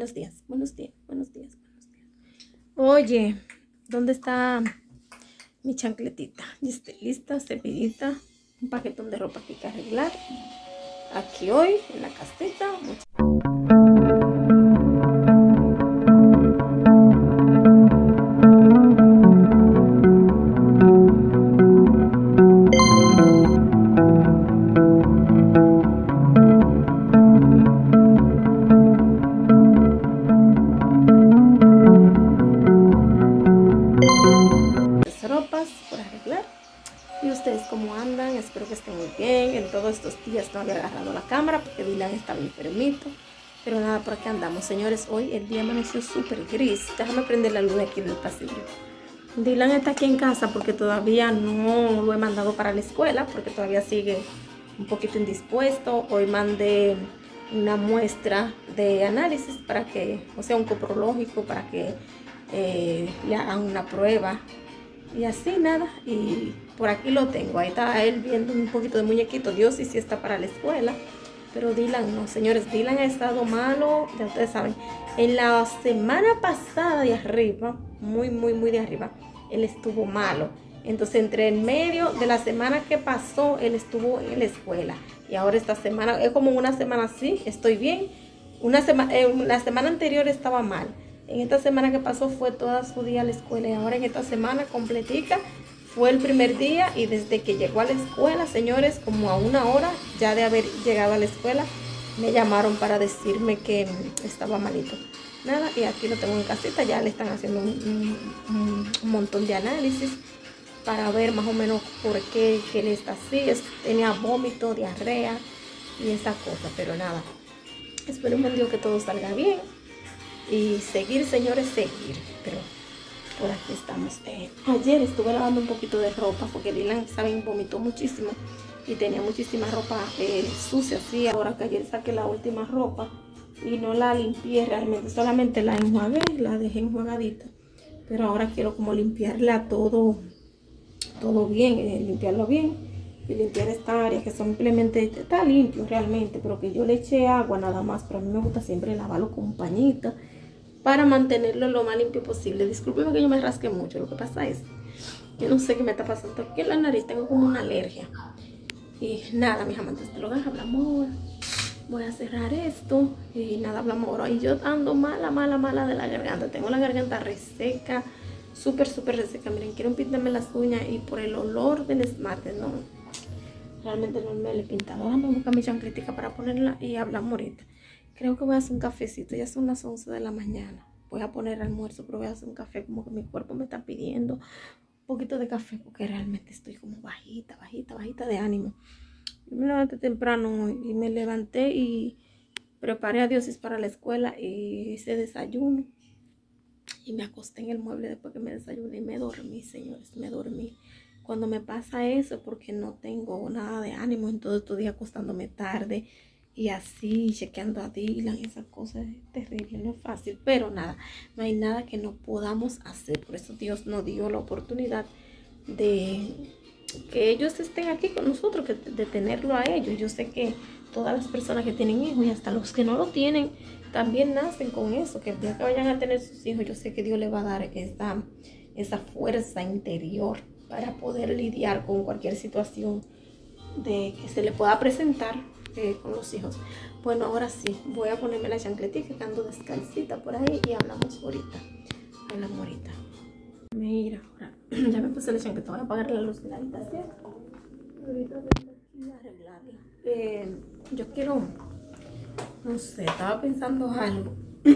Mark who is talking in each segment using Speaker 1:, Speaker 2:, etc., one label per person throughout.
Speaker 1: buenos días, buenos días, buenos días, buenos días. Oye, ¿dónde está mi chancletita? Ya estoy lista, cepillita, un paquetón de ropa que hay que arreglar. Aquí hoy, en la casita. Ropas por arreglar. Y ustedes cómo andan, espero que estén muy bien. En todos estos días no había agarrado la cámara porque Dylan estaba enfermito, pero nada, por aquí andamos, señores. Hoy el día amaneció súper gris. Déjame prender la luz aquí en el pasillo. Dylan está aquí en casa porque todavía no lo he mandado para la escuela, porque todavía sigue un poquito indispuesto. Hoy mandé una muestra de análisis para que, o sea, un coprológico, para que le hagan una prueba. Y así nada, y por aquí lo tengo. Ahí está él viendo un poquito de muñequito. Dios sí está para la escuela, pero Dylan no, señores. Dylan ha estado malo, ya ustedes saben. En la semana pasada de arriba, muy de arriba, él estuvo malo. Entonces entre en medio de la semana que pasó, él estuvo en la escuela. Y ahora esta semana, es como una semana así, estoy bien. La semana anterior estaba mal. En esta semana que pasó fue toda su día a la escuela, y ahora en esta semana completica fue el primer día, y desde que llegó a la escuela, señores, como a una hora ya de haber llegado a la escuela, me llamaron para decirme que estaba malito. Nada, y aquí lo tengo en casita, ya le están haciendo un montón de análisis para ver más o menos por qué él está así. Tenía vómito, diarrea y esa cosa, pero nada, esperemos en Dios que todo salga bien. Y seguir, señores, seguir. Pero por aquí estamos. Ayer estuve lavando un poquito de ropa porque Dylan, saben, vomitó muchísimo y tenía muchísima ropa sucia así. Ahora que ayer saqué la última ropa y no la limpié realmente, solamente la enjuagué, la dejé enjuagadita. Pero ahora quiero como limpiarla todo bien, limpiarlo bien. Y limpiar esta área que simplemente está limpio realmente, pero que yo le eché agua nada más. Pero a mí me gusta siempre lavarlo con un pañito para mantenerlo lo más limpio posible. Discúlpeme que yo me rasque mucho, lo que pasa es que no sé qué me está pasando aquí en la nariz, tengo como una alergia. Y nada, mis amantes del hogar, hablamos ahora. Voy a cerrar esto y nada, hablamos ahora. Y yo ando mala de la garganta, tengo la garganta reseca, súper reseca. Miren, quiero pintarme las uñas y por el olor del esmalte, no, realmente no me le he pintado. Déjame buscar mi chancletica para ponerla y hablamos ahorita. Creo que voy a hacer un cafecito, ya son las 11 de la mañana. Voy a poner almuerzo, pero voy a hacer un café, como que mi cuerpo me está pidiendo un poquito de café, porque realmente estoy como bajita de ánimo. Yo me levanté temprano y me levanté y preparé a Diosis para la escuela y hice desayuno. Y me acosté en el mueble después que me desayuné y me dormí, señores, me dormí. Cuando me pasa eso, porque no tengo nada de ánimo en todo estos días, acostándome tarde y así, chequeando a Dylan, esas cosas es terrible, no es fácil. Pero nada, no hay nada que no podamos hacer. Por eso Dios nos dio la oportunidad de que ellos estén aquí con nosotros, de tenerlo a ellos. Yo sé que todas las personas que tienen hijos y hasta los que no lo tienen, también nacen con eso, que el día que vayan a tener sus hijos, yo sé que Dios les va a dar esa fuerza interior para poder lidiar con cualquier situación de que se le pueda presentar con los hijos. Bueno, ahora sí, voy a ponerme la chancletita, que ando descalcita por ahí, y hablamos ahorita. Mira, ahora ya me puse la chancleta, voy a apagar la luz de la habitación. Ahorita voy a arreglarla. Yo quiero, no sé, estaba pensando algo.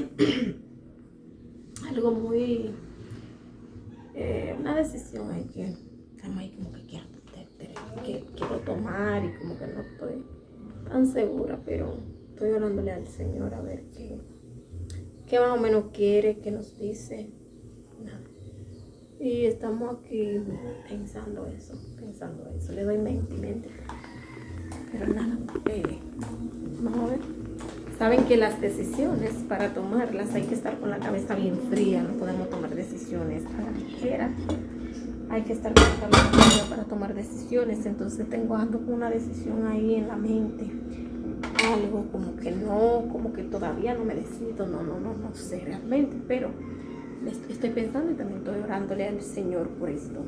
Speaker 1: Algo muy... una decisión ahí que como que quiero tomar, y como que no estoy tan segura, pero estoy orándole al Señor a ver qué más o menos quiere, qué nos dice. Nada. Y estamos aquí pensando eso, le doy mente, pero nada, vamos a ver. Saben que las decisiones, para tomarlas hay que estar con la cabeza bien fría, no podemos tomar decisiones a la ligera. Hay que estar con la cabeza fría para tomar decisiones. Entonces ando con una decisión ahí en la mente, algo digo como que no, como que todavía no me decido, no sé realmente, pero estoy pensando y también estoy orándole al Señor por esto.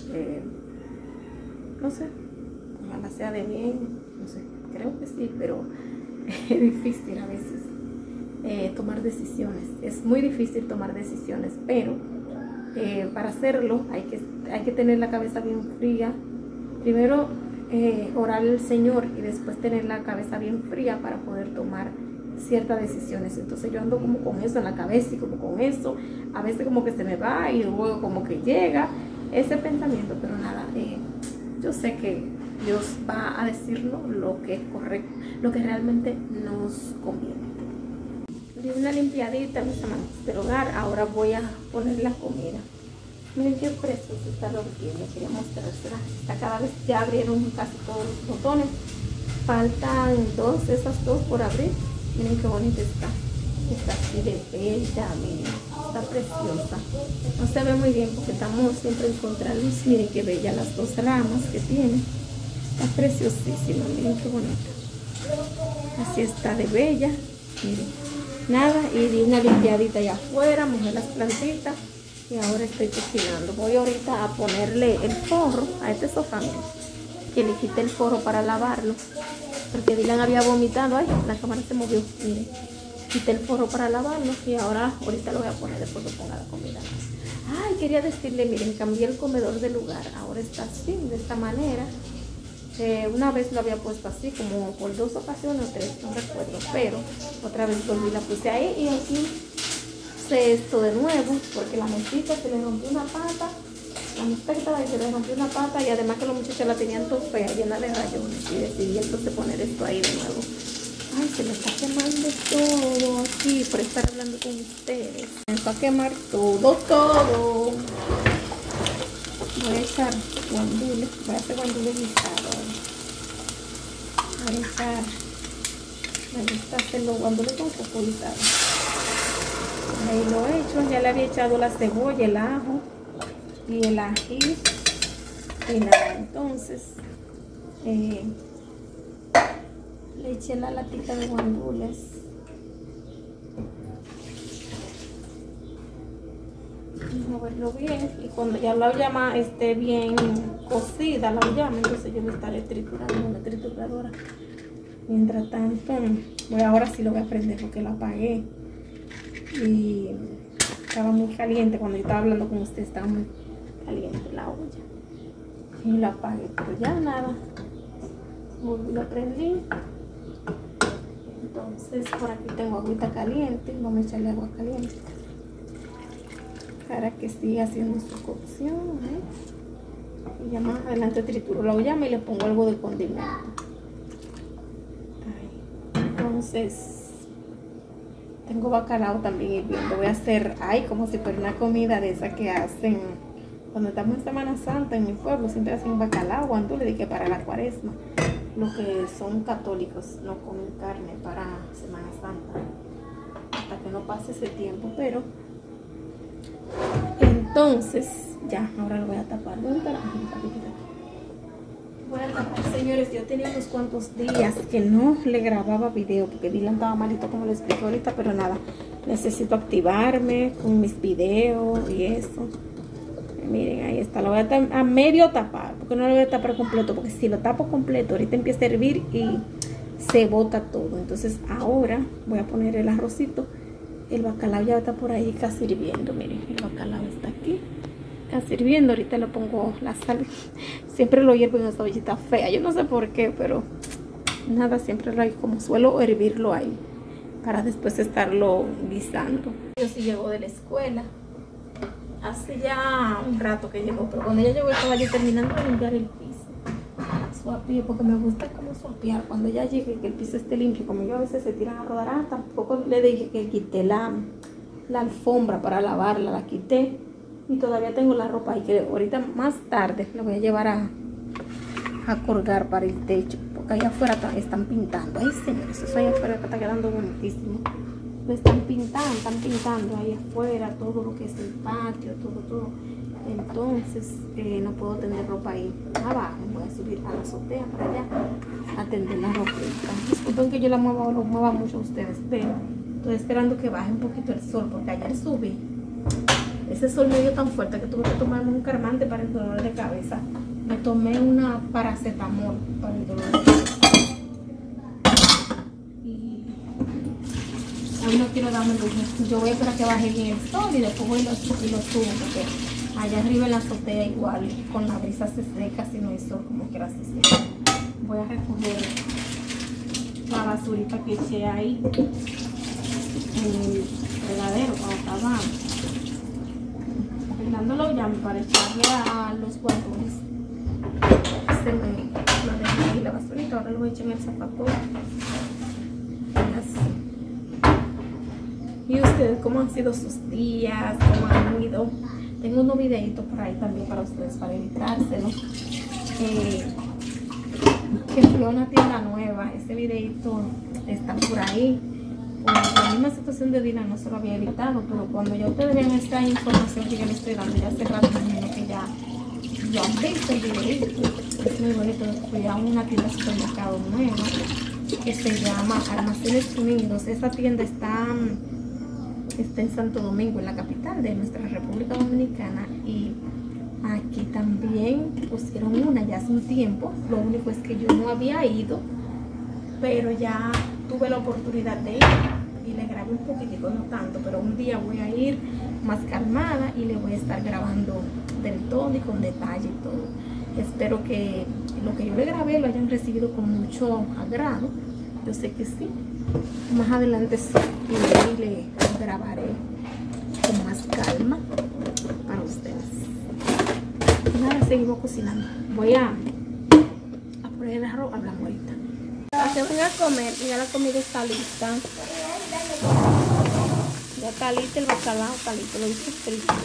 Speaker 1: No sé, ojalá sea de bien, no sé, creo que sí, pero es difícil a veces tomar decisiones. Es muy difícil tomar decisiones, pero para hacerlo hay que tener la cabeza bien fría. Primero orar al Señor y después tener la cabeza bien fría para poder tomar ciertas decisiones. Entonces yo ando como con eso en la cabeza y como con eso, a veces como que se me va y luego como que llega ese pensamiento, pero nada, yo sé que Dios va a decirnos lo que es correcto, lo que realmente nos conviene. Di una limpiadita, mis amados del hogar. Ahora voy a poner la comida. Miren qué preciosa está lo que quería mostrársela. Está cada vez, ya abrieron casi todos los botones. Faltan esas dos por abrir. Miren qué bonita está. Está así de bella, miren. Está preciosa. No se ve muy bien porque estamos siempre en contraluz. Miren qué bella las dos ramas que tiene. Está preciosísima, miren qué bonita. Así está de bella. Miren. Nada, y di una limpiadita allá afuera, mojé las plantitas y ahora estoy cocinando. Voy ahorita a ponerle el forro a este sofá, que le quité el forro para lavarlo, porque Dylan había vomitado. Ay, la cámara se movió, miren. Quité el forro para lavarlo y ahorita lo voy a poner después que ponga la comida. Ay, quería decirle, miren, cambié el comedor de lugar. Ahora está así, de esta manera. Una vez lo había puesto así, como por 2 ocasiones o 3, no recuerdo, pero otra vez volví, la puse ahí y aquí hice esto de nuevo, porque la mesita se le rompió una pata, la mesita que estaba ahí se le rompió una pata y además que los muchachos la tenían todo fea, llena de rayones, y decidí entonces poner esto ahí de nuevo. Ay, se me está quemando todo aquí por estar hablando con ustedes. Me va a quemar todo. Voy a echar guandules, voy a hacer guandules guisados. Voy a echar, me gusta hacer los guandules con coco guisado. Ahí lo he hecho, ya le había echado la cebolla, el ajo y el ají. Y nada, entonces le eché la latita de guandules. Moverlo bien y cuando ya la llama esté bien cocida la llama, entonces yo me estaré triturando en la trituradora. Mientras tanto, ahora sí lo voy a prender porque la apagué y estaba muy caliente. Cuando yo estaba hablando con usted estaba muy caliente la olla y la apagué, pero ya nada, lo prendí. Entonces por aquí tengo agüita caliente, vamos a echarle agua caliente para que siga haciendo su cocción, y ya más adelante trituro la olla y le pongo algo de condimento. Entonces tengo bacalao también hirviendo. Voy a hacer como si fuera una comida de esa que hacen cuando estamos en Semana Santa en mi pueblo. Siempre hacen bacalao, guandules, de que para la cuaresma los que son católicos no comen carne para Semana Santa hasta que no pase ese tiempo, pero entonces ya, ahora lo voy a tapar. Voy a tapar, señores. Yo tenía unos cuantos días que no le grababa video porque Dylan estaba malito, como les explico ahorita, pero nada, necesito activarme con mis videos y eso. Miren, ahí está, lo voy a medio tapar, porque no lo voy a tapar completo, porque si lo tapo completo ahorita empieza a hervir y se bota todo. Entonces ahora voy a poner el arrocito. El bacalao ya está por ahí casi hirviendo. Miren, el bacalao está aquí casi hirviendo. Ahorita le pongo la sal. Siempre lo hiervo en esta ollita fea, yo no sé por qué, pero nada, siempre lo hay, como suelo hervirlo ahí para después estarlo guisando. Yo sí llegó de la escuela hace ya un rato que llegó, pero cuando ella llegó estaba yo terminando de limpiar el piso. Suapié, porque me gusta como suapiar cuando ella llegue, que el piso esté limpio. Como yo a veces se tiran a rodar, tampoco le dije que quité la alfombra para lavarla, la quité y todavía tengo la ropa ahí, que ahorita más tarde la voy a llevar a colgar para el techo, porque allá afuera están pintando. Ay, señores, eso allá afuera está quedando bonitísimo. Lo están pintando ahí afuera todo lo que es el patio, todo. Entonces no puedo tender ropa ahí abajo. Voy a subir a la azotea para allá a tender la ropita. Disculpen que yo la mueva mucho a ustedes, pero estoy esperando que baje un poquito el sol, porque ayer subí. Ese sol me dio tan fuerte que tuve que tomarme un calmante para el dolor de cabeza. Me tomé una paracetamol para el dolor de cabeza. Y hoy no quiero darme lujo. Yo voy a esperar que baje bien el sol y después voy y lo subo, porque allá arriba en la azotea igual con la brisa se seca, si no hay sol como quiera se seca. Voy a recoger la basurita que eché ahí en el fregadero cuando estaba arreglándolo ya para echarle a los guantes. Se me lo dejé ahí la basurita, ahora lo voy a echar en el zafacón. Y ustedes, ¿cómo han sido sus días? ¿Cómo han ido? Tengo unos videitos por ahí también para ustedes, para editárselos. Que fui a una tienda nueva. Ese videito está por ahí. Por la misma situación de Dylan no se lo había editado, pero cuando ya ustedes vean esta información que yo les estoy dando, ya hace rato imagino que ya han visto el videito. Es muy bonito. Fui a una tienda de supermercado nueva que se llama Almacenes Unidos. Esa tienda está en Santo Domingo, en la capital de nuestra República Dominicana, y aquí también pusieron una ya hace un tiempo. Lo único es que yo no había ido, pero ya tuve la oportunidad de ir y le grabé un poquitico, no tanto, pero un día voy a ir más calmada y le voy a estar grabando del todo y con detalle y todo. Espero que lo que yo le grabé lo hayan recibido con mucho agrado. Yo sé que sí. Más adelante sí, y le grabaré con más calma para ustedes. Y nada, seguimos cocinando. Voy a poner el arroz, hablamos ahorita. Para que venga a comer, ya la comida está lista. Ya está listo el bacalao, está listo, lo hice frito.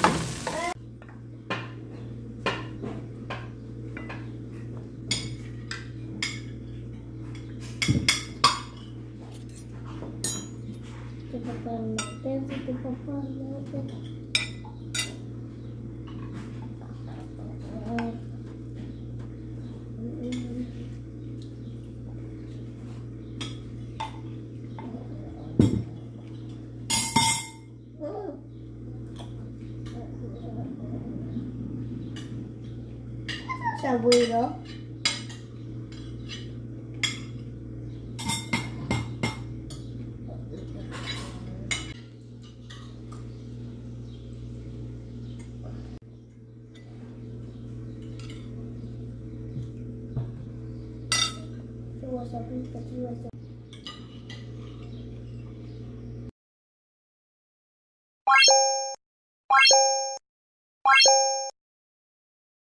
Speaker 2: Tu papá no pensa, tu papá no pensa. Abuelo.